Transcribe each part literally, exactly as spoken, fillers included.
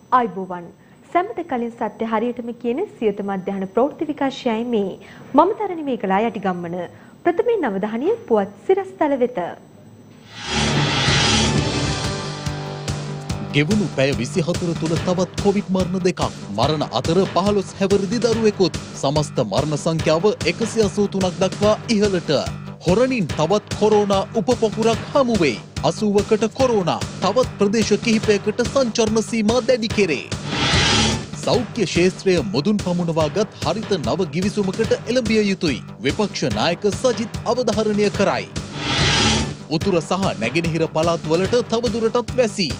ආයුබෝවන් සම්මත කලින් සත්‍ය හරියටම කියන සියත මධ්‍යහන ප්‍රවෘත්ති විකාශයයි මේ මම තරණි මේකලා යටිගම්මන ප්‍රථමයෙන් අවධානය පුවත් සිරස්තල වෙත. ගෙවුණු පැය විසිහතර තුළ තවත් කොවිඩ් මරණ දෙකක් මරණ අතර පහළොස් හැවිරිදි දරුවෙකුත් සමස්ත මරණ සංඛ්‍යාව එකසිය අසූ තුනක් දක්වා ඉහළට. හොරණින් තවත් කොරෝනා උපපොකුරක් හමු වෙයි. අසූවකට කොරෝනා තවත් ප්‍රදේශ කිහිපයකට සංචරණ සීමා දැඩි කෙරේ. සෞඛ්‍ය ක්ෂේත්‍රය මුදුන් පමුණවාගත් හරිත නව ගිවිසුමකට එළඹිය යුතුයි. විපක්ෂ නායක සජිත් අවධාරණය කරයි. උතුර සහ නැගෙනහිර පළාත්වලට තවදුරටත් වැසී.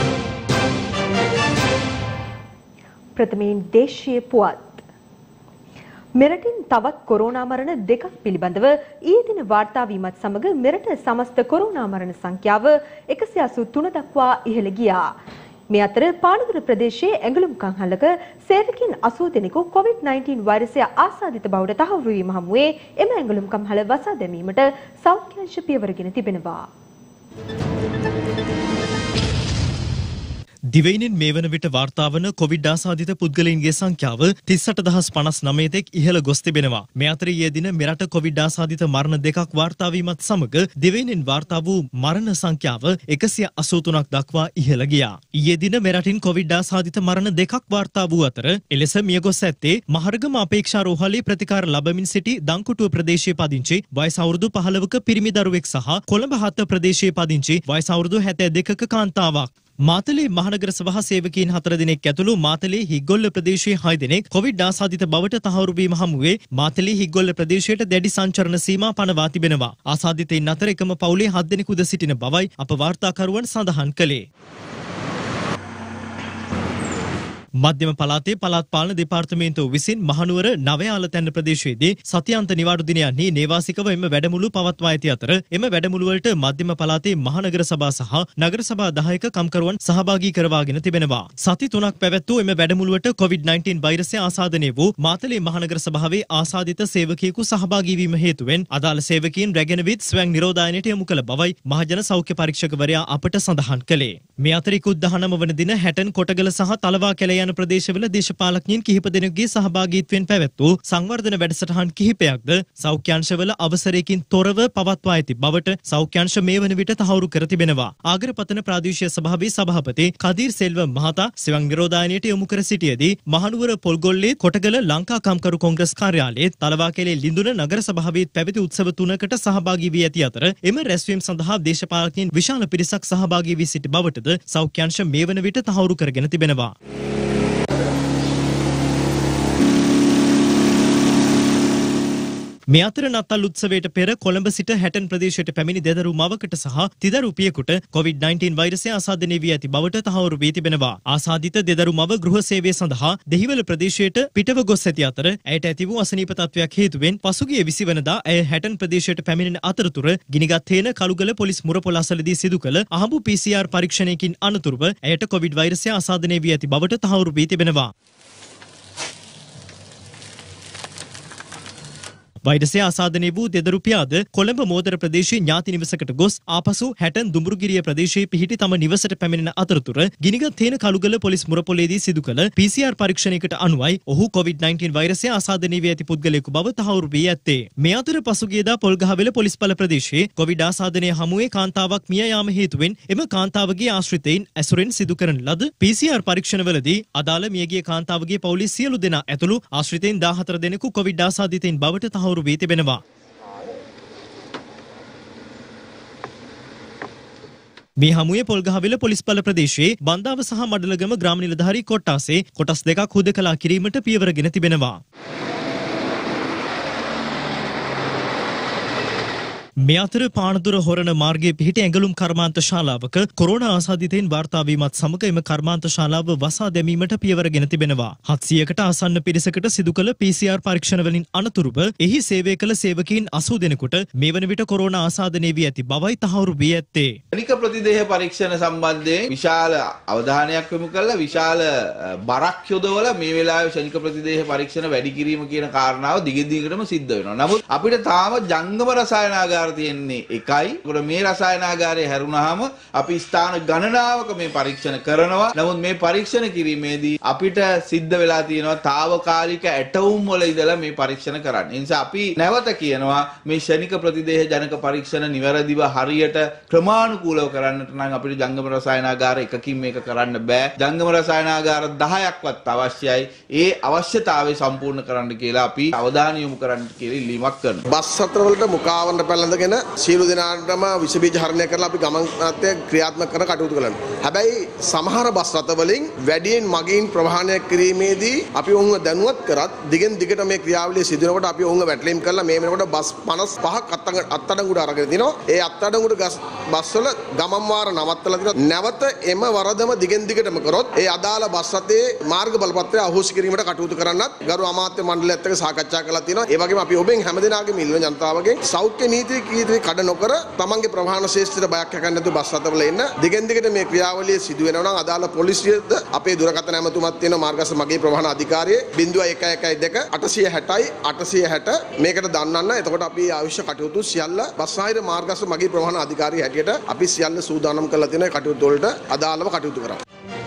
ප්‍රථමයෙන් දේශීය පුවත්. මෙරටින් තවත් කොරෝනා මරණ දෙකක් පිළිබඳව ඊයේ දින වාර්තා වීමත් සමග මෙරට සමස්ත කොරෝනා මරණ සංඛ්‍යාව එකසිය අසූ තුන දක්වා ඉහළ ගියා. මේ අතර පානදුර ප්‍රදේශයේ ඇඟලුම් කංහලක සේවකයන් අසූ දෙනෙකු කොවිඩ් නයින්ටීන් වෛරසය ආසාදිත බවට තහවුරු වීම හමුවේ එම ඇඟලුම් කම්හල වසා දැමීමට සෞඛ්‍ය අංශ පියවරගෙන තිබෙනවා. දිවයිනෙන් මේ වන විට වාර්තා වන කොවිඩ් ආසාදිත පුද්ගලයන්ගේ සංඛ්‍යාව තිස් අට දහස් පනස් නවය තෙක් ඉහළ ගොස් තිබෙනවා. මේ අතර ඊයේ දින මෙරට කොවිඩ් ආසාදිත මරණ දෙකක් වාර්තා වීමත් සමග දිවයිනෙන් වාර්තා වූ මරණ සංඛ්‍යාව එකසිය අසූ තුනක් දක්වා ඉහළ ගියා. ඊයේ දින මෙරටින් කොවිඩ් ආසාදිත මරණ දෙකක් වාර්තා වූ අතර එලෙස මියගොස් ඇත්තේ මහරගම අපේක්ෂා රෝහලේ ප්‍රතිකාර ලබමින් සිටි දංකුටුව ප්‍රදේශයේ පදිංචි වයස අවුරුදු පහළවක පිරිමි දරුවෙක් සහ කොළඹ හත ප්‍රදේශයේ පදිංචි වයස අවුරුදු හැත්තෑ දෙකක කාන්තාවක්. මාතලේ මහනගර සභා සේවකීන් හතර දෙනෙක් ඇතුළු මාතලේ හිග්ගොල්ල ප්‍රදේශයේ හය දෙනෙක් කොවිඩ් ආසාදිත බවට තහවුරු වීම හමුවේ මාතලේ හිග්ගොල්ල ප්‍රදේශයට දැඩි සංචරණ සීමා පනවා තිබෙනවා. ආසාදිතයින් අතර එකම පවුලේ හත් දෙනෙකුද සිටින බවයි අප වාර්තාකරුවන් සඳහන් කළේ. මධ්‍යම පළාතේ පළාත් පාලන දෙපාර්තමේන්තුව විසින් මහනුවර නවයාලතැන්න ප්‍රදේශයේදී සතියාන්ත නිවාඩු දිනයන්හි නේවාසිකව එම වැඩමුළු පවත්වා ඇති අතර එම වැඩමුළු වලට මධ්‍යම පළාතේ මහනගර සභා සහ නගර සභා දහයක කම්කරුවන් සහභාගී කරවාගෙන තිබෙනවා. සති තුනක් පැවැත් වූ එම වැඩමුළුවට කොවිඩ් නයින්ටීන් වෛරසය ආසාදනය වූ මාතලේ මහනගර සභාවේ ආසාදිත සේවකයෙකු සහභාගී වීම හේතුවෙන් අදාළ සේවකීන් රැගෙන විත් ස්වයං නිරෝධායනයට යොමු කළ බවයි මහජන සෞඛ්‍ය පරීක්ෂකවරයා අපට සඳහන් කළේ. මේ අතර ඉකුත් දහනව වන දින හැටන් කොටගල සහ තලවා කැලේ යන ප්‍රදේශවල දේශපාලඥයින් කිහිප දෙනෙකුගේ සහභාගීත්වයෙන් පැවැත් වූ සංවර්ධන වැඩසටහන් කිහිපයක්ද සෞඛ්‍ය අංශවල අවසරයකින් තොරව පවත්වා ඇති බවට සෞඛ්‍ය අංශ මේ වන විට තහවුරු කර තිබෙනවා. ආගරපතන ප්‍රාදේශීය සභාවේ සභාපති කදීර් සෙල්වම් මහතා ස්වයං නිරෝධායනයට යොමු කර සිටියේදී මහනුවර පොල්ගොල්ලේ කොටගල ලංකා කම්කරු කොංග්‍රස් කාර්යාලයේ තලවා කැලේ ලිඳුන නගර සභාවේ පැවති උත්සව තුනකට සහභාගී වී ඇති අතර එම රැස්වීම සඳහා දේශපාලඥයින් විශාල පිරිසක් සහභාගී වී සිටි බවටද සෞඛ්‍ය අංශ මේ වන විට තහවුරු කරගෙන තිබෙනවා. මේ අතර නත්තල් උත්සවයට පෙර කොළඹ සිට හැටන් ප්‍රදේශයට පැමිණි දෙදරු මවකට සහ තිදරු පියෙකුට කොවිඩ් නයින්ටීන් වෛරසය ආසාදනය වී ඇති බවට තහවුරු වී තිබෙනවා. ආසාදිත දෙදරු මව ගෘහ සේවය සඳහා දෙහිවල ප්‍රදේශයට පිටව ගොස් ඇති අතර ඇයට ඇති වූ අසනීප තත්වයක් හේතුවෙන් පසුගිය විසි වෙනිදා ඇය හැටන් ප්‍රදේශයට පැමිණෙන අතරතුර ගිනිගත් හේන කළුගල පොලිස් මුරපොළ අසලදී සිදු කළ අහඹු පී සී ආර් පරීක්ෂණයකින් අනතුරුව ඇයට කොවිඩ් වෛරසය ආසාදනය වී ඇති බවට තහවුරු වී තිබෙනවා. වෛරසය ආසාදනය වූ දෙදරු පියාද කොළඹ මෝදර ප්‍රදේශයේ ඥාති නිවසකට ගොස් ආපසු හැටන් දුඹුරුගිරිය ප්‍රදේශයේ පිහිටි තම නිවසට පැමිණෙන අතරතුර ගිනිගත් හේන කළුගල පොලිස් මුරපොළේදී සිදු කළ පී සී ආර් පරීක්ෂණයකට අනුවයි ඔහු කොවිඩ් නයින්ටීන් වෛරසය ආසාදනය වී ඇති පුද්ගලයෙකු බව තහවුරු වී ඇත්තේ. මේ අතර පසුගියදා පොල්ගහවෙල පොලිස් බල ප්‍රදේශයේ කොවිඩ් ආසාදනය හමුවේ කාන්තාවක් මිය යාම හේතුවෙන් එම කාන්තාවගේ ආශ්‍රිතයින් ඇසුරෙන් සිදු කරන ලද පී සී ආර් පරීක්ෂණවලදී අදාළ මියගිය කාන්තාවගේ පවුලේ සියලු දෙනා ඇතුළු ආශ්‍රිතයින් දාහතර දෙනෙකු කොවිඩ් ආසාදිතයින් බවට තහවුරු වී තිබෙනවා. මේ හමුවේ පොල්ගහවෙල පොලිස් බල ප්‍රදේශයේ බන්දාව සහ මඩලගම ග්‍රාම නිලධාරී කොට්ටාසේ කොටස් දෙකක් හුදකලා කිරීමට පියවරගෙන තිබෙනවා. මේ අතර පානදුර හොරණ මාර්ගයේ පිහිටි ඇඟලුම් කර්මාන්ත ශාලාවක කොරෝනා ආසාදිතයින් වාර්තා වීමත් සමග එම කර්මාන්ත ශාලාව වසා දැමීමට පියවරගෙන තිබෙනවා. හත්සියයකට ආසන්න පිරිසකට සිදු කළ පී සී ආර් පරීක්ෂණ වලින් අනතුරුව එහි සේවය කළ සේවකීන් අසූ දෙනෙකුට මේ වන විට කොරෝනා ආසාදනය වී ඇති බවයි තහවුරු වී ඇත්තේ. ශනික ප්‍රතිදේහ පරීක්ෂණ සම්බන්ධයෙන් විශාල අවධානයක් යොමු කළා. විශාල බරක් යොදවලා මේ වෙලාවේ ශනික ප්‍රතිදේහ පරීක්ෂණ වැඩි කිරීම කියන කාරණාව දිගින් දිගටම සිද්ධ වෙනවා. නමුත් අපිට තාම ජංගම රසායනාගාර රසායනාගාර තියෙන්නේ එකයි. ඒකට මේ රසායනාගාරය හැරුණාම අපි ස්ථාන ගණනාවක මේ පරීක්ෂණ කරනවා. නමුත් මේ පරීක්ෂණ කිරීමේදී අපිට සිද්ධ වෙලා තියෙනවා తాවකාලික ඇටවුම් වල ඉඳලා මේ පරීක්ෂණ කරන්න. ඒ නිසා අපි නැවත කියනවා මේ ශනික ප්‍රතිදේහ ජනක පරීක්ෂණ නිවැරදිව හරියට ක්‍රමානුකූලව කරන්නට නම් අපිට ජංගම රසායනාගාර එකකින් මේක කරන්න බෑ. ජංගම රසායනාගාර දහයක්වත් අවශ්‍යයි. ඒ අවශ්‍යතාවය සම්පූර්ණ කරන්න කියලා අපි අවධානය යොමු කරන්න කියලා ඉල්ලීමක් කරනවා. බස් රථ වලට මුඛාවරණ පැලඳගෙන සියලු දෙනාටම විස බීජ හරණය කරලා අපි ගමන් නාට්‍ය ක්‍රියාත්මක කරන කටයුතු කරනවා. හැබැයි සමහර බස් රථ වලින් වැඩියෙන් මගීන් ප්‍රවාහනය කිරීමේදී අපි ඔවුන්ව දැනුවත් කරත් දිගෙන් දිගට මේ ක්‍රියාවලිය සිදු වෙනකොට අපි ඔවුන්ව වැටලීම් කරලා මේ වෙනකොට බස් පනස් පහක් අත්අඩංගුවට අරගෙන තිනවා. ඒ අත්අඩංගුවට බස් වල ගමන් වාර නවත්තලා තිනවා. නැවත එම වරදම දිගෙන් දිගටම කරොත් ඒ අදාළ බස් රථයේ මාර්ග බලපත්‍රය අහෝසි කිරීමට කටයුතු කරන්නත් ගරු අමාත්‍ය මණ්ඩලයත් එක්ක සාකච්ඡා කරලා තියෙනවා. ඒ වගේම අපි ඔබෙන් හැමදෙනාගේම ඉල්ලන ජනතාවගෙන් සෞඛ්‍ය නීති කීර්ති කඩ නොකර තමන්ගේ ප්‍රවාහන ශේෂ්ත්‍රයට බයක් හැකන්නේ නැතුව බස් රථවල එන්න. දිගෙන් දිගට මේ ක්‍රියාවලිය සිදු වෙනවා නම් අදාළ පොලිසියද අපේ දුරකථන ඇමතුමක් තියෙනවා මාර්ගස්ථ මගේ ප්‍රවාහන අධිකාරියේ zero one one one two අටසිය හැටයි අටසිය හැට මේකට දන්නන්න. එතකොට අපි අවශ්‍ය කටයුතු සියල්ල බස්නාහිර මාර්ගස්ථ මගේ ප්‍රවාහන අධිකාරිය හැටියට අපි සියල්ල සූදානම් කරලා තියෙන කටයුතු වලට අදාළව කටයුතු කරා.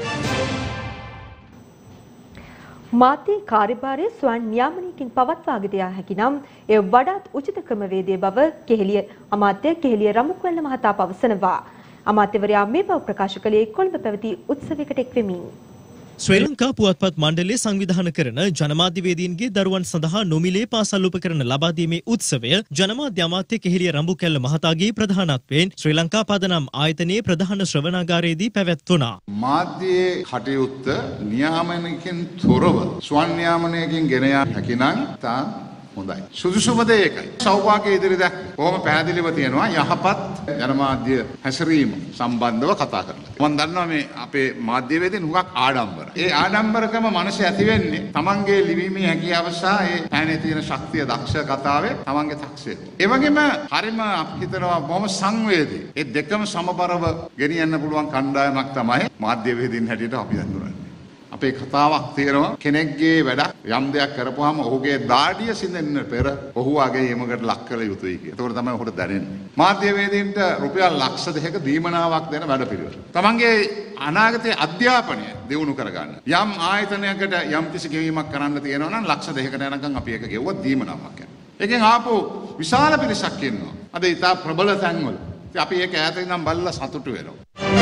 මාධ්‍ය කාර්යභාරය ස්වයං නියාමනයකින් පවත්වාගෙන යා හැකි නම් එය වඩාත් උචිත ක්‍රමවේදය බව කෙහෙලිය අමාත්‍ය කෙහෙලිය රමුක්වැල්ල මහතා පවසනවා. අමාත්‍යවරයා මේ බව ප්‍රකාශ කළේ කොළඹ පැවති උත්සවයකට එක්වෙමින්. ශ්‍රී ලංකා පුවත්පත් මණ්ඩලය සංවිධානය කරන ජනමාධ්‍යවේදීන්ගේ දරුවන් සඳහා නොමිලේ පාසල් උපකරණ ලබා දීමේ උත්සවය ජනමාධ්‍ය අමාත්‍ය කෙහෙලිය රඹුකැල්ල මහතාගේ ප්‍රධානත්වයෙන් ශ්‍රී ලංකා පදනම් ආයතනයේ ප්‍රධාන ශ්‍රවණාගාරයේදී පැවැත්වුණා. මාධ්‍යයේ කටයුත්ත නියාමනයකින් තොරව ස්වයං නියාමනයකින් ගෙන යා හැකි නම් තා හොඳයි. සුදුසුම දේ ඒකයි. සෞභාග්‍ය ඉදිරි දැක් කොහොම පැහැදිලිව තියෙනවා යහපත් ජනමාධ්‍ය හැසිරීම සම්බන්ධව කතා කරලා. මම දන්නවා මේ අපේ මාධ්‍යවේදීන් හුඟක් ආඩම්බර. ඒ ආඩම්බරකම මනසේ ඇති වෙන්නේ තමන්ගේ ලිවීමේ හැකියාව සහ ඒ පැනේ තියෙන ශක්තිය දක්ෂ කතාවේ තමන්ගේ දක්ෂය. ඒ වගේම හරිම අපි හිතනවා බොහොම සංවේදී. ඒ දෙකම සමබරව ගෙනියන්න පුළුවන් කණ්ඩායමක් තමයි මාධ්‍යවේදීන් හැටියට අපි හඳුනන්නේ. අපේ කතාවක් තියෙනවා කෙනෙක්ගේ වැඩක් යම් දෙයක් කරපුවාම ඔහුගේ දාඩිය සිඳෙන්න පෙර ඔහු ආගේ යමකට ලක් කළ යුතුයි කියලා. ඒකෝර තමයි ඔහුට දැනෙන්නේ. මාධ්‍යවේදීන්ට රුපියල් ලක්ෂ දෙකක දීමනාවක් දෙන වැඩපිළිවෙල. තමන්ගේ අනාගතයේ අධ්‍යාපනය දියුණු කරගන්න. යම් ආයතනයකට යම් කිසි ගෙවීමක් කරන්න තියෙනවා නම් ලක්ෂ දෙකකට යනකම් අපි ඒක ගෙවුවොත් දීමනාවක් යනවා. ඒකෙන් ආපු විශාල පිරිසක් ඉන්නවා. අද ඉතා ප්‍රබල තැන්වල. ඉතින් අපි ඒක ඈතින් නම් බලලා සතුටු වෙනවා.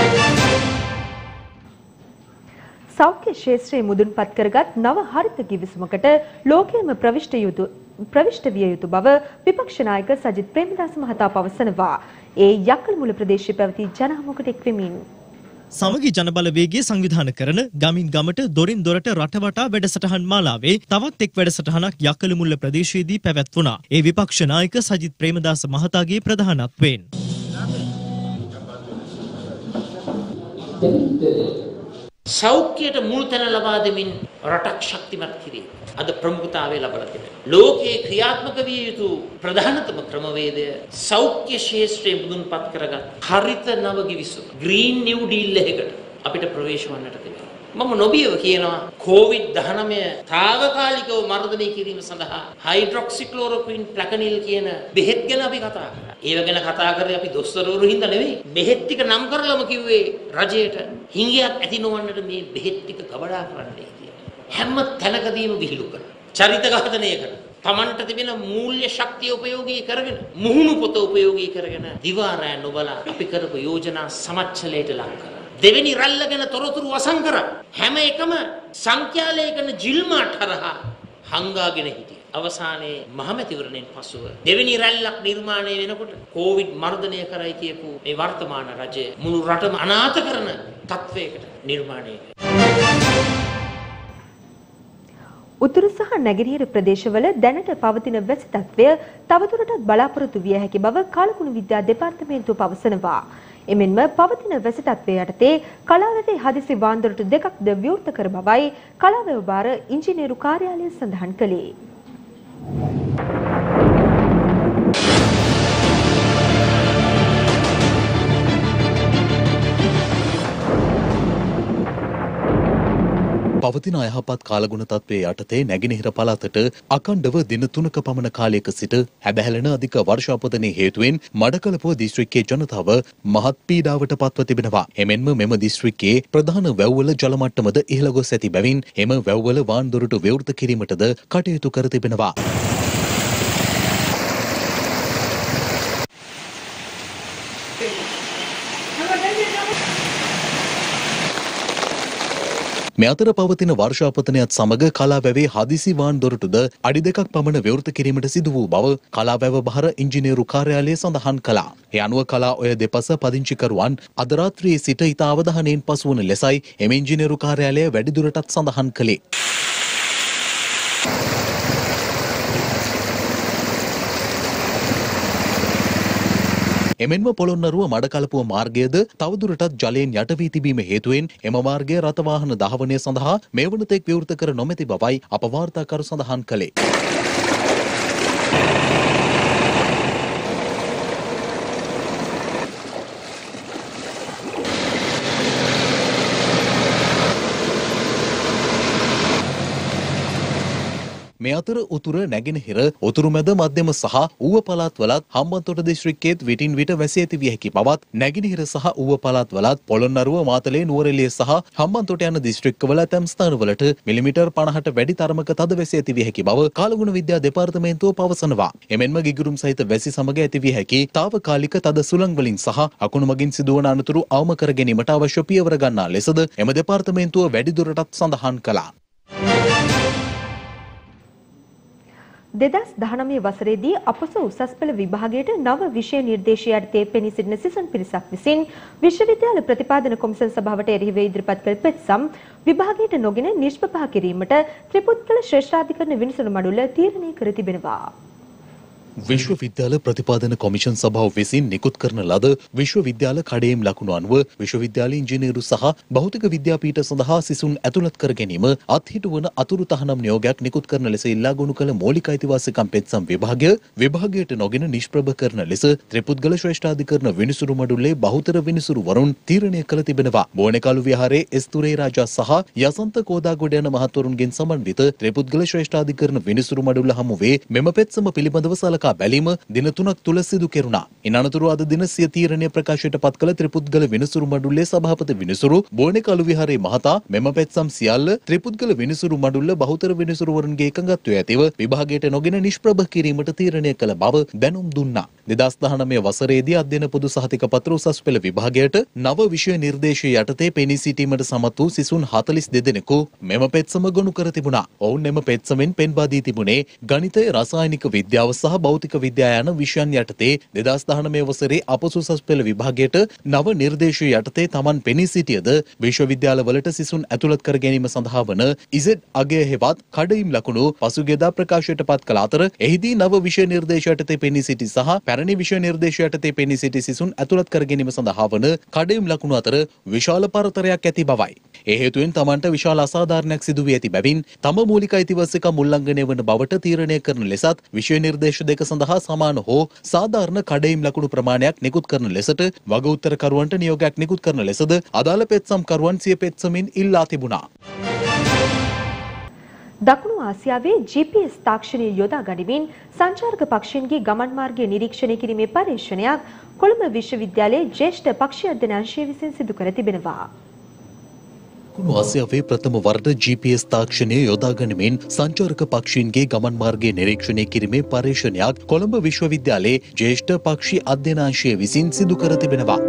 සෞඛ්‍ය ශාස්ත්‍රයේ මුදුන්පත් කරගත් නව හරිත කිවිසුමකට ලෝකයේම ප්‍රවිෂ්ඨ යුතු ප්‍රවිෂ්ඨ විය යුතු බව විපක්ෂ නායක සජිත් ප්‍රේමදාස මහතා පවසනවා. ඒ යකල්මුල ප්‍රදේශයේ පැවති ජනහමුවකට එක්වෙමින් සමගි ජනබලවේගයේ සංවිධානය කරන ගමින් ගමට දොරින් දොරට රටවටා වැඩසටහන් මාලාවේ තවත් එක් වැඩසටහනක් යකලමුල්ල ප්‍රදේශයේදී පැවැත්වුණා. ඒ විපක්ෂ නායක සජිත් ප්‍රේමදාස මහතාගේ ප්‍රධානත්වයෙන් සෞඛ්‍යයට මුල් තැන ලබා දෙමින් රටක් ශක්තිමත් කිරීම අද ප්‍රමුඛතාවය ලබා තිබෙනවා. ලෝකයේ ක්‍රියාත්මක විය යුතු ප්‍රධානතම ක්‍රමවේදය සෞඛ්‍ය ශාස්ත්‍රයේ මුදුන්පත් කරගත් හරිත නව කිවිසුම ග්‍රීන් නිව් ඩීල් එකකට අපිට ප්‍රවේශ වන්නට තිබෙනවා. මම නොබියව කියනවා කොවිඩ් දහනවය తాවකාලිකව මර්ධනය කිරීම සඳහා හයිඩ්‍රොක්සික්ලෝරොක්වින් ප්ලැකනිල් කියන බෙහෙත් ගැන අපි කතා කරා. ඒව ගැන කතා කරේ අපි දොස්තරවරු හින්දා නෙවෙයි. බෙහෙත් ටික නම් කරලම කිව්වේ රජයට හිඟයක් ඇති නොවන්නට මේ බෙහෙත් ටික ගබඩා කරන්නයි කියලා. හැම තැනකදීම විහිළු කරනවා. චරිත ඝාතනය කරනවා. තමන්ට තිබෙන මූල්‍ය ශක්තිය උපයෝගී කරගෙන මුහුණු පොත උපයෝගී කරගෙන දිවා රෑ නොබලා අපි කරපු යෝජනා සමච්චලයට ලක් කරා. දෙවෙනි රැල්ල ගැන තොරතුරු වසන් කරා. හැම එකම සංඛ්‍යාලයකන ජිල්මාට් හරහා හංගාගෙන හිටියා. අවසානයේ මහමැතිවරණයෙන් පසුව දෙවෙනි රැල්ලක් නිර්මාණය වෙනකොට කොවිඩ් මර්ධනය කරයි කියපු මේ වර්තමාන රජය මුළු රටම අනාථ කරන තත්වයකට නිර්මාණය වෙනවා. උතුරු සහ නැගෙනහිර ප්‍රදේශවල දැනට පවතින වැසි තත්ත්වය තවදුරටත් බලාපොරොත්තු විය හැකි බව කාලකුණු විද්‍යා දෙපාර්තමේන්තුව පවසනවා. එමෙන්ම පවතින වැසි තත්ත්වය යටතේ කලාවැවේ හදිසි වාන්දරටු දෙකක්ද විවෘත කර බවයි කලාවැව භාර ඉංජිනේරු කාර්යාලය සඳහන් කළේ. පවතින අයහපත් කාලගුණ තත්ත්වයේ යටතේ නැගෙනහිර පළාතට අඛණ්ඩව දින තුනක පමණ කාලයක සිට හැබැහැලෙන අධික වර්ෂාපතනයේ හේතුවෙන් මඩකලපුව දිස්ත්‍රික්කයේ ජනතාව මහත් පීඩාවට පත්ව තිබෙනවා. එමෙන්ම මෙම දිස්ත්‍රික්කයේ ප්‍රධාන වැව්වල ජල මට්ටමද ඉහළ ගොස් ඇති බැවින් එම වැව්වල වාන් දොරටු විවෘත කිරීමටද කටයුතු කර තිබෙනවා. මේ අතර පවතින වර්ෂාපතනයත් සමග කලාවැවේ හදිසි වාන් දොරටුද අඩි දෙකක් පමණ විවෘත කිරීමට සිදු වූ බව කලාවැව බහර ඉංජිනේරු කාර්යාලය සඳහන් කළා. ඒ අනුව කලා ඔය දෙපස පදිංචිකරුවන් අද රාත්‍රියේ සිට ඉතා අවධානයෙන් පසුවන ලෙසයි එම ඉංජිනේරු කාර්යාලය වැඩිදුරටත් සඳහන් කළේ. එමෙන්ම පොළොන්නරුව මඩකලපුව මාර්ගයද තවදුරටත් ජලයෙන් යට වී තිබීම හේතුවෙන් එම මාර්ගය රථවාහන ධාවනය සඳහා මේ වනතෙක් විවෘත කර නොමැති බවයි අප වාර්තාකරු සඳහන් කළේ. මේ අතර උතුර නැගෙනහිර උතුරු මැද මධ්‍යම සහ ඌව පළාත්වලත් හම්බන්තොට දිස්ත්‍රික්කයේත් විටින් විට වැසී ඇති විය හැකි බවත් නැගෙනහිර සහ ඌව පළාත්වලත් පොළොන්නරුව මාතලේ නුවරඑළිය සහ හම්බන්තොට යන දිස්ත්‍රික්කවල ඇතැම් ස්ථානවලට මිලිමීටර් පනහට වැඩි තරමක තද වැසී ඇති විය හැකි බව කාලගුණ විද්‍යා දෙපාර්තමේන්තුව පවසනවා. එමෙන්ම ගිගුරුම් සහිත වැසි සමග ඇති විය හැකි తాවකාලික තද සුළං වලින් සහ අකුණු මගින් සිදුවන අනතුරු අවම කර ගැනීමට අවශ්‍ය පියවර ගන්නා ලෙසද එම දෙපාර්තමේන්තුව වැඩිදුරටත් සඳහන් කළා. දෙදස් දහනවය වසරේදී අපොස උසස් පෙළ විභාගයට නව විෂය නිර්දේශය යටතේ පෙනී සිටින සිසුන් පිරිසක් විසින් විශ්වවිද්‍යාල ප්‍රතිපාදන කොමිසම් සභාවට එරෙහිව ඉදිරිපත් කළ පෙත්සම් විභාගයට නොගෙන නිෂ්ප්‍රභා කිරීමට ත්‍රිපුත්කල ශ්‍රේෂ්ඨාධිකරණ විනිසුරු මඩුල්ල තීරණය කර තිබෙනවා. විශ්වවිද්‍යාල ප්‍රතිපාදන කොමිෂන් සභාව විසින් නිකුත් කරන ලද විශ්වවිද්‍යාල කඩේම් ලකුණු අනුව විශ්වවිද්‍යාල ඉංජිනේරු සහ භෞතික විද්‍යාපීඨ සඳහා සිසුන් ඇතුළත් කර ගැනීම අත්හිටු වන අතුරු තහනම් නියෝගයක් නිකුත් කරන ලෙස ඉල්ලා ගොනු කළ මූලික අයිතිවාසිකම් පෙත්සම් විභාගය විභාගයට නොගෙන නිෂ්ප්‍රභ කරන ලෙස ත්‍රිපුද්ගල ශ්‍රේෂ්ඨාධිකරණ විනිසුරු මඩුල්ලේ බහුතර විනිසුරු වරුන් තීරණය කළ තිබෙනවා. බෝනකලු විහාරයේ එස්තුරේ රාජා සහ යසන්ත කෝදාගොඩ යන මහත්වරුන්ගෙන් සමන්විත ත්‍රිපුද්ගල ශ්‍රේෂ්ඨාධිකරණ විනිසුරු මඩුල්ල හමුවේ මෙම පෙත්සම පිළිබඳව සලකා බැලීම දින තුනක් තුල සිදු කෙරුණා. ඉන් අනතුරු අද දින සිය තීරණය ප්‍රකාශයට පත් කළ ත්‍රිපුද්ගල විනිසුරු මඩුල්ලේ සභාපති විනිසුරු බෝනකලු විහාරයේ මහතා මෙම පෙත්සම් සියල්ල ත්‍රිපුද්ගල විනිසුරු මඩුල්ල බහුතර විනිසුරුවරුන්ගේ එකඟත්වය ඇතිව විභාගයට නොගෙන නිෂ්ප්‍රභ කිරීමට තීරණය කළ බව දැනුම් දුන්නා. දෙදස් දහනවය වසරේදී අධ්‍යයන පොදු සහතික පත්‍ර උසස් පෙළ විභාගයට නව විෂය නිර්දේශය යටතේ පෙනී සිටීමට සමත් වූ සිසුන් හතළිස් දෙදෙනෙකු මෙම පෙත්සම ගොනු කර තිබුණා. ඔවුන් එම පෙත්සමෙන් පෙන්වා දී තිබුණේ ගණිතය, රසායනික විද්‍යාව සහ භෞතික විද්‍යා යන විෂයන් යටතේ දෙදස් දහනවය වසරේ අපොස උසස් පෙළ විභාගයට නව නිර්දේශය යටතේ තමන් පෙනී සිටියද විශ්වවිද්‍යාලවලට සිසුන් ඇතුළත් කර ගැනීම සඳහා වන ඉසෙඩ් අගය හෙවත් කඩයිම් ලකුණු පසුගියදා ප්‍රකාශයට පත් කළ අතර එහිදී නව විෂය නිර්දේශ යටතේ පෙනී සිටි සහ පැරණි විෂය නිර්දේශ යටතේ පෙනී සිටි සිසුන් ඇතුළත් කර ගැනීම සඳහා වන කඩයිම් ලකුණු අතර විශාල පරතරයක් ඇති බවයි. ඒ හේතුවෙන් තමන්ට විශාල අසාධාරණයක් සිදු වී ඇති බැවින් තම මූලික අයිතිවාසිකම් උල්ලංඝනය වන බවට තීරණය කරන ලෙසත් විෂය නිර්දේශ දෙක සඳහා සමාන හෝ සාධාරණ කඩයිම් ලකුණු ප්‍රමාණයක් නිකුත් කරන ලෙසට වග උත්තරකරුවන්ට නියෝගයක් නිකුත් කරන ලෙසද අදාළ පෙත්සම් කරුවන් සිය පෙත්සමින් ඉල්ලා තිබුණා. දකුණු ආසියාවේ ජී පී එස් තාක්ෂණය යොදා ගනිමින් සංචාරක පක්ෂීන්ගේ ගමන් මාර්ගය නිරීක්ෂණය කිරීමේ පරීක්ෂණයක් කොළඹ විශ්වවිද්‍යාලයේ ජ්‍යෙෂ්ඨ පක්ෂී අධ්‍යයන අංශය විසින් සිදු කර තිබෙනවා. දකුණු ආසියාවේ ප්‍රථම වරට ජී පී එස් තාක්ෂණය යොදා ගනිමින් සංචාරක පක්ෂීන්ගේ ගමන් මාර්ගය නිරීක්ෂණය කිරීමේ පරීක්ෂණයක් කොළඹ විශ්වවිද්‍යාලයේ ජ්‍යෙෂ්ඨ පක්ෂී අධ්‍යයන අංශය විසින් සිදු කර තිබෙනවා.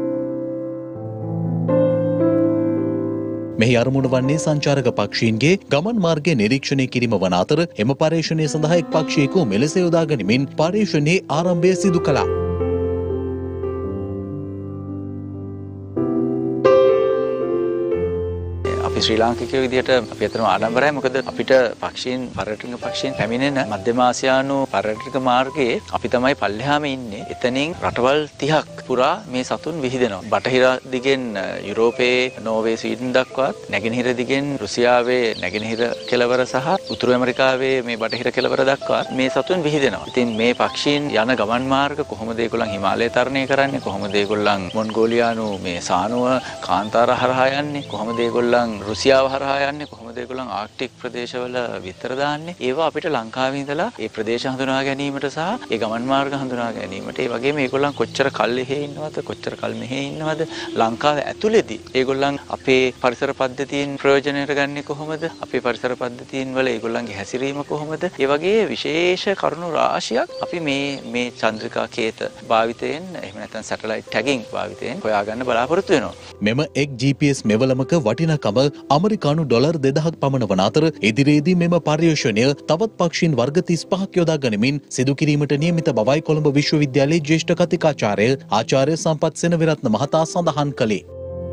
මෙහි අරමුණ වන්නේ සංචාරක පක්ෂීන්ගේ ගමන් මාර්ගය නිරීක්ෂණය කිරීම වන අතර එම පරීක්ෂණය සඳහා එක් පක්ෂියෙකු මෙලෙස යොදා ගනිමින් පරීක්ෂණයේ ආරම්භය සිදු කළා. ශ්‍රී ලාංකිකයෝ විදිහට අපි අතරම ආඩම්බරයි. මොකද අපිට පක්ෂීන් පර්යටක පක්ෂීන් පැමිණෙන මධ්‍යම ආසියානු පර්යටක මාර්ගයේ අපි තමයි පල්ලෙහාම ඉන්නේ. එතනින් රටවල් තිහක් පුරා මේ සතුන් විහිදෙනවා. බටහිර දිගෙන් යුරෝපයේ නෝර්වේ ස්වීඩන් දක්වාත්, නැගෙනහිර දිගෙන් රුසියාවේ නැගෙනහිර කෙළවර සහ උතුරු ඇමරිකාවේ මේ බටහිර කෙළවර දක්වාත් මේ සතුන් විහිදෙනවා. ඉතින් මේ පක්ෂීන් යන ගමන් මාර්ග කොහොමද ඒගොල්ලන් හිමාලය තරණය කරන්නේ? කොහොමද ඒගොල්ලන් මොන්ගෝලියානු මේ සානුව කාන්තාර හරහා යන්නේ? කොහොමද ඒගොල්ලන් රුසියාව හරහා යන්නේ කොහොමද ඒගොල්ලන් ආර්ක්ටික් ප්‍රදේශවල විතර දාන්නේ ඒවා අපිට ලංකාවේ ඉඳලා ඒ ප්‍රදේශ හඳුනා ගැනීමට සහ ඒ ගමන් මාර්ග හඳුනා ගැනීමට ඒ වගේම ඒගොල්ලන් කොච්චර කල් එහෙ ඉන්නවද කොච්චර කල් මෙහෙ ඉන්නවද ලංකාවේ ඇතුළේදී ඒගොල්ලන් අපේ පරිසර පද්ධතීන් ප්‍රයෝජනයට ගන්නේ කොහොමද අපේ පරිසර පද්ධතීන් වල ඒගොල්ලන්ගේ හැසිරීම කොහොමද ඒ වගේ විශේෂ කරුණු රාශියක් අපි මේ මේ චන්ද්‍රිකා කේත භාවිතයෙන් එහෙම නැත්නම් සැටලයිට් ටැගින් භාවිතයෙන් හොයාගන්න බලාපොරොත්තු වෙනවා. මෙම එක් ජී පී එස් මෙවලමක වටිනාකම ඇමරිකානු ඩොලර් දෙදහක් පමණ වන අතර ඉදිරියේදී මෙම පර්යේෂණය තවත් පක්ෂීන් වර්ග තිස් පහක් යොදා ගනිමින් සිදු කිරීමට නියමිත බවයි කොළඹ විශ්වවිද්‍යාලයේ ජ්‍යෙෂ්ඨ කතිකාචාර්ය ආචාර්ය සම්පත් සෙනවිරත්න මහතා සඳහන් කළේ.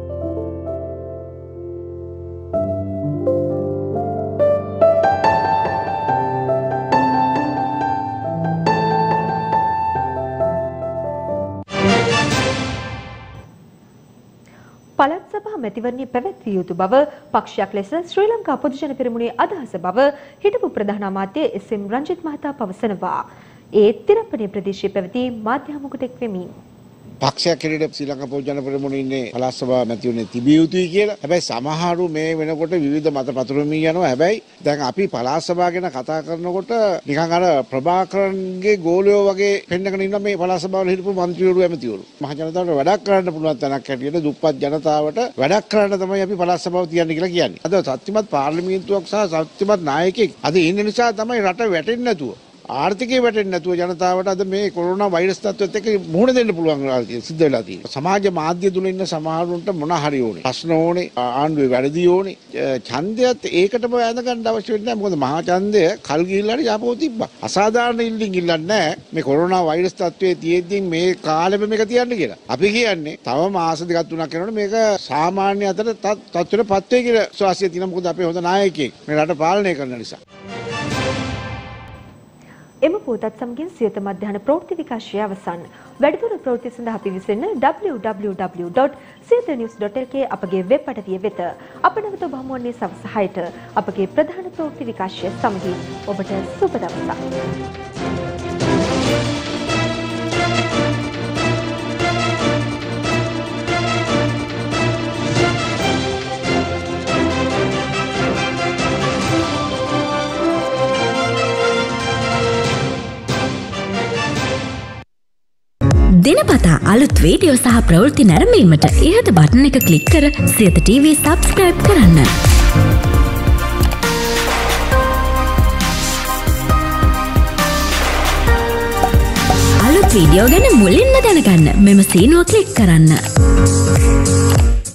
පළාත් සභා මැතිවරණය පැවැත්විය යුතු බව පක්ෂයක් ලෙස ශ්‍රී ලංකා පොදුජන පෙරමුණේ අදහස බව හිටපු ප්‍රධාන අමාත්‍ය එස් එම් රංජිත් මහතා පවසනවා. ඒ තිරප්පණේ ප්‍රදේශයේ පැවති මාධ්‍ය හමුවකට එක් වෙමින් පක්ෂයක් හැටියට ශ්‍රී ලංකා පොදුජන පෙරමුණේ ඉන්නේ පළාත් සභා මැතිවරණය තිබිය යුතුයි කියලා. හැබැයි සමහරු මේ වෙනකොට විවිධ මත පතුරමින් යනවා. හැබැයි දැන් අපි පළාත් සභාව ගැන කතා කරනකොට නිකන් අර ප්‍රභාකරන්ගේ ගෝලයෝ වගේ පෙන්නගෙන ඉන්න මේ පළාත් සභාවල හිටපු മന്ത്രിවරු ඇමතිවරු. මහ ජනතාවට වැඩක් කරන්න පුළුවන් තැනක් හැටියට දුප්පත් ජනතාවට වැඩක් කරන්න තමයි අපි පළාත් සභාව තියන්නේ කියලා කියන්නේ. අද සත්‍යමත් පාර්ලිමේන්තුවක් සහ සත්‍යමත් නායකයෙක් අද ඉන්න නිසා තමයි රට වැටෙන්නේ නැතුව ආර්ථිකය වැටෙන්නේ නැතුව ජනතාවට අද මේ කොරෝනා වෛරස් තත්ත්වයට එක්ක මුහුණ දෙන්න පුළුවන් සිද්ධ වෙලා තියෙනවා. සමාජ මාධ්‍ය තුල ඉන්න සමහරුන්ට මොන හරි ඕනේ. ප්‍රශ්න ඕනේ, ආණ්ඩුවේ වැරදි ඕනේ. ඡන්දයත් ඒකටම වැඳ ගන්න අවශ්‍ය වෙන්නේ නැහැ. මොකද මහා ඡන්දය කල් ගිහිල්ලා හරි යාපෝ තිබ්බා. අසාධාරණ ඉල්ලින් ඉල්ලන්නේ නැහැ. මේ කොරෝනා වෛරස් තත්ත්වයේ තියෙද්දි මේ කාලෙම මේක තියන්න කියලා. අපි කියන්නේ තව මාස දෙකක් තුනක් යනකොට මේක සාමාන්‍ය අතර තත්ත්වයටපත් වෙයි කියලා විශ්වාසය තියෙනවා. මොකද අපේ හොඳ නායකයෙක් මේ රට පාලනය කරන නිසා. එම පුවතත් සමගින් සියත මධ්‍යහන ප්‍රවෘත්ති විකාශය අවසන්. වැඩිදුර ප්‍රවෘත්ති සඳහා පිවිසෙන්න W W W dot Siyatha news dot L K අපගේ වෙබ් අඩවිය වෙත. අප නැවත ඔබ හමුවන්නේ සවස් හයට අපගේ ප්‍රධාන ප්‍රවෘත්ති විකාශය සමගින්. ඔබට සුබ දවසක්. දිනපතා අලුත් වීඩියෝ සහ ප්‍රවෘත්ති නැරඹීමට ඉහත බටන් එක ක්ලික් කර සියත ටීවී සබ්ස්ක්‍රයිබ් කරන්න. අලුත් වීඩියෝ ගැන මුලින්ම දැනගන්න මෙම සීනුව ක්ලික් කරන්න.